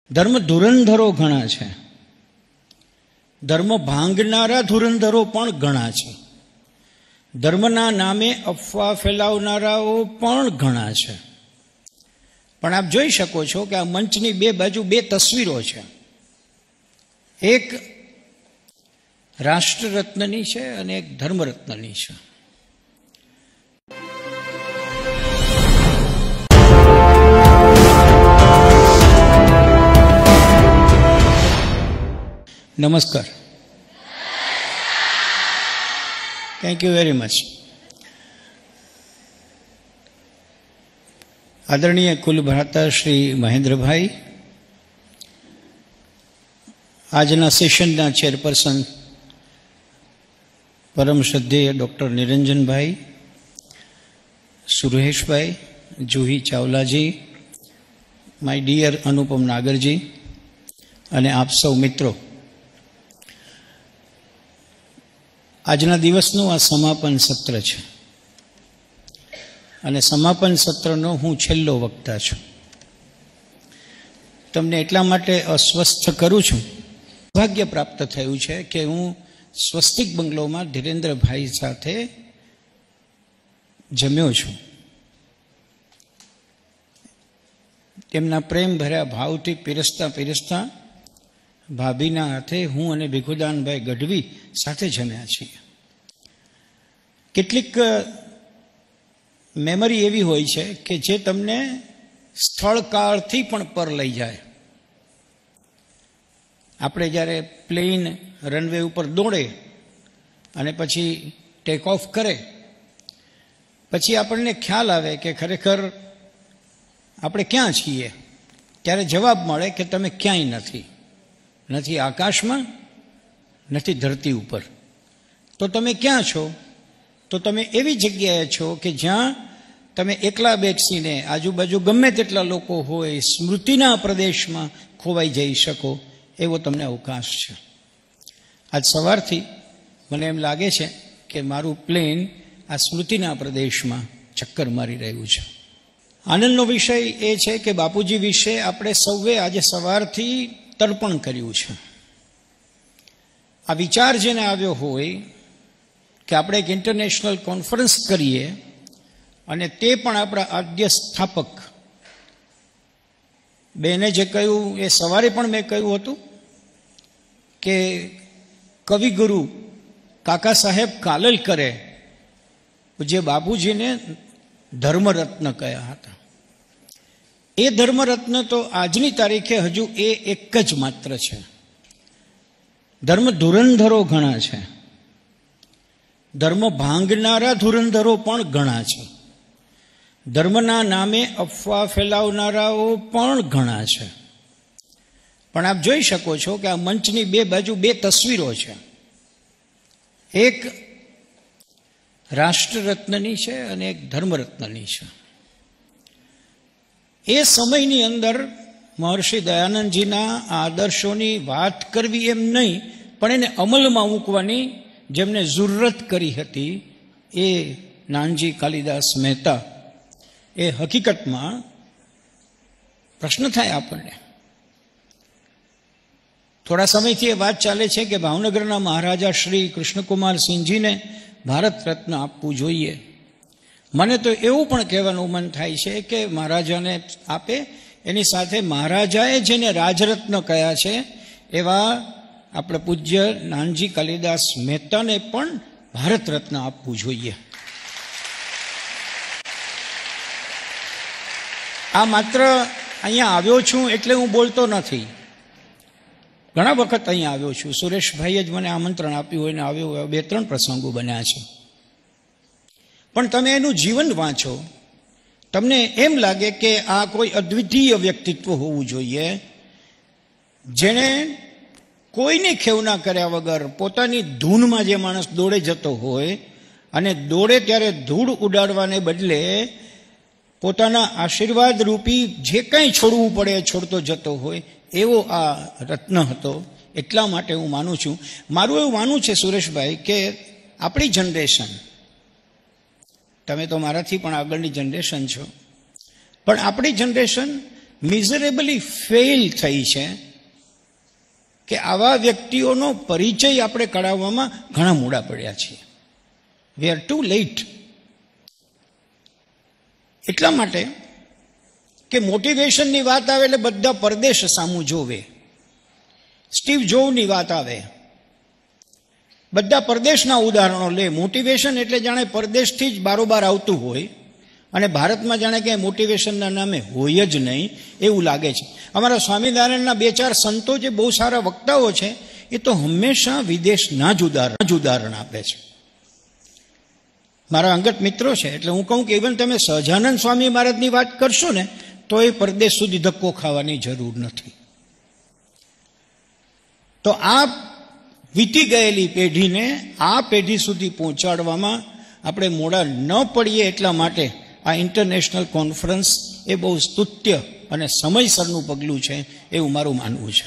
ધર્મ ધુરંધરો ઘણા છે, ધર્મ ભાંગનારા ધુરંધરો પણ ઘણા છે, ધર્મના નામે અફવા ફેલાવનારાઓ પણ ઘણા છે. પણ આપ જોઈ શકો છો કે આ મંચની બે બાજુ બે તસવીરો છે. એક રાષ્ટ્રરત્નની છે અને એક ધર્મરત્નની છે. નમસ્કાર. Thank you very much. આદરણીય કુલ ભ્રાતા શ્રી મહેન્દ્રભાઈ, આજના સેશનના ચેરપર્સન પરમ શ્રદ્ધેય doctor Niranjanbhai, Sureshbhai, Juhi Chawlaji, my dear Anupam Nagarji અને આપ સૌ મિત્રો, આજના દિવસનું આ સમાપન સત્ર છે અને સમાપન સત્રનો હું છેલ્લો વક્તા છું. તમને એટલા માટે અસ્વસ્થ કરું છું. ભાગ્ય પ્રાપ્ત થયું છે કે હું સ્વસ્તિક બંગલોમાં ધીરેન્દ્રભાઈ સાથે જમ્યો છું. તેમના પ્રેમ ભર્યા ભાવથી પીરસતા ભાભીના હાથે હું અને ભીખુદાનભાઈ ગઢવી સાથે જમ્યા છીએ. કેટલીક મેમરી એવી હોય છે કે જે તમને સ્થળ કાળથી પણ પર લઈ જાય. આપણે જ્યારે પ્લેન રનવે ઉપર દોડે અને પછી ટેક ઓફ કરે, પછી આપણને ખ્યાલ આવે કે ખરેખર આપણે ક્યાં છીએ. ત્યારે જવાબ મળે કે તમે ક્યાંય નથી, નથી આકાશમાં, નથી ધરતી ઉપર. તો તમે ક્યાં છો? તો તમે એવી જગ્યાએ છો કે જ્યાં તમે એકલા બેસીને આજુબાજુ ગમે તેટલા લોકો હોય સ્મૃતિના પ્રદેશમાં ખોવાઈ જઈ શકો એવો તમને અવકાશ છે. આજ સવારથી મને એમ લાગે છે કે મારું પ્લેન આ સ્મૃતિના પ્રદેશમાં ચક્કર મારી રહ્યું છે. આનંદનો વિષય એ છે કે બાપુજી વિશે આપણે સૌએ આજે સવારથી તર્પણ કર્યું છે. આ વિચાર જેને આવ્યો હોય કે આપણે એક ઇન્ટરનેશનલ કોન્ફરન્સ કરીએ અને તે પણ આપણા આદ્ય સ્થાપક બેને જે કહ્યું એ સવારે પણ મેં કહ્યું હતું કે કવિગુરુ કાકા સાહેબ કાલેલકરે જે બાપુજીને ધર્મરત્ન કહ્યા હતા. એ ધર્મરત્ન તો આજની તારીખે હજુ એ એક જ માત્ર છે. ધર્મ ધુરંધરો ઘણા છે, ધર્મ ભાંગનારા ધુરંધરો પણ ઘણા છે, ધર્મના નામે અફવા ફેલાવનારાઓ પણ ઘણા છે. પણ આપ જોઈ શકો છો કે આ મંચની બે બાજુ બે તસવીરો છે. એક રાષ્ટ્રરત્નની છે અને એક ધર્મરત્નની છે. એ સમયની અંદર મહર્ષિ દયાનંદજીના આદર્શોની વાત કરવી એમ નહીં, પણ એને અમલમાં મૂકવાની જેમને જરૂરત કરી હતી એ નાનજી કાલિદાસ મહેતા. એ હકીકતમાં પ્રશ્ન થાય આપણને. થોડા સમયથી એ વાત ચાલે છે કે ભાવનગરના મહારાજા શ્રી કૃષ્ણકુમાર સિંહજીને ભારત રત્ન આપવું જોઈએ. મને તો એવું પણ કહેવાનું મન થાય છે કે મહારાજાને આપે, એની સાથે મહારાજાએ જેને રાજરત્ન કહ્યા છે એવા આપણે પૂજ્ય નાનજી કાલિદાસ મહેતાને પણ ભારત રત્ન આપવું જોઈએ. આ માત્ર અહીંયા આવ્યો છું એટલે હું બોલતો નથી. ઘણા વખત અહીંયા આવ્યો છું. સુરેશભાઈએ જ મને આમંત્રણ આપ્યું હોય ને આવ્યો હોય, 2-3 પ્રસંગો બન્યા છે. પણ તમે એનું જીવન વાંચો, તમને એમ લાગે કે આ કોઈ અદ્વિતીય વ્યક્તિત્વ હોવું જોઈએ, જેણે કોઈની ખેવના કર્યા વગર પોતાની ધૂનમાં જે માણસ દોડે જતો હોય અને દોડે ત્યારે ધૂળ ઉડાડવાને બદલે પોતાના આશીર્વાદ રૂપી જે કંઈ છોડવું પડે છોડતો જતો હોય એવો આ રત્ન હતો. એટલા માટે હું માનું છું, મારું એવું માનવું છે સુરેશભાઈ, કે આપણી જનરેશન, તમે તો મારાથી પણ આગળની જનરેશન છો, પણ આપણી જનરેશન મિઝરેબલી ફેલ થઈ છે કે આવા વ્યક્તિઓનો પરિચય આપણે કરાવવામાં ઘણા મોડા પડ્યા છીએ. We are too late. એટલા માટે કે મોટિવેશનની વાત આવે એટલે બધા પરદેશ સામું જોવે. સ્ટીવ જોબની વાત આવે, બધા પરદેશના ઉદાહરણો લે. મોટિવેશન એટલે જાણે પરદેશથી જ બારોબાર આવતું હોય અને ભારતમાં જાણે કે મોટિવેશનના નામે હોય જ નહીં એવું લાગે છે. અમારા સ્વામિનારાયણના 2-4 સંતો જે બહુ સારા વક્તાઓ છે એ તો હંમેશા વિદેશના જ ઉદાહરણ આપે છે. મારા અંગત મિત્રો છે એટલે હું કહું કે ઇવન તમે સહજાનંદ સ્વામી મહારાજની વાત કરશો ને તો એ પરદેશ સુધી ધક્કો ખાવાની જરૂર નથી. તો આ વીતી ગયેલી પેઢીને આ પેઢી સુધી પહોંચાડવામાં આપણે મોડા ન પડીએ એટલા માટે આ ઇન્ટરનેશનલ કોન્ફરન્સ એ બહુ સ્તુત્ય અને સમયસરનું પગલું છે એવું મારું માનવું છે.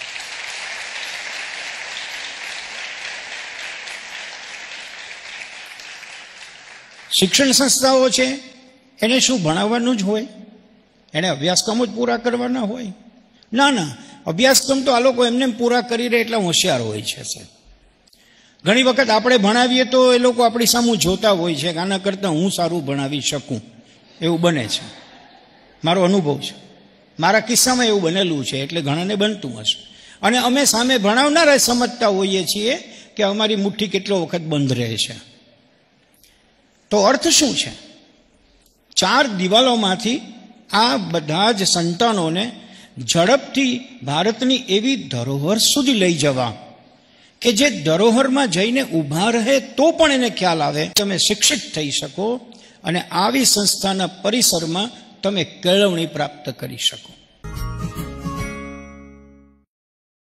શિક્ષણ સંસ્થાઓ છે એને શું ભણાવવાનું જ હોય? એને અભ્યાસક્રમો જ પૂરા કરવાના હોય? ના, અભ્યાસક્રમ તો આ લોકો એમને પૂરા કરી રહે એટલા હોશિયાર હોય છે. ઘણી વખત આપણે ભણાવીએ તો એ લોકો આપણી સામું જોતા હોય છે કે આના કરતાં હું સારું ભણાવી શકું, એવું બને છે. મારો અનુભવ છે, મારા કિસ્સામાં એવું બનેલું છે, એટલે ઘણાને બનતું હશે. અને અમે સામે ભણાવનારા સમજતા હોઈએ છીએ કે અમારી મુઠ્ઠી કેટલો વખત બંધ રહે છે. તો અર્થ શું છે? 4 દિવાલોમાંથી આ બધા જ સંતાનોને ઝડપથી ભારતની એવી ધરોહર સુધી લઈ જવા કે જે ધરોહરમાં જઈને ઊભા રહે તો પણ એને ખ્યાલ આવે તમે શિક્ષિત થઈ શકો અને આવી સંસ્થાના પરિસરમાં તમે કેળવણી પ્રાપ્ત કરી શકો.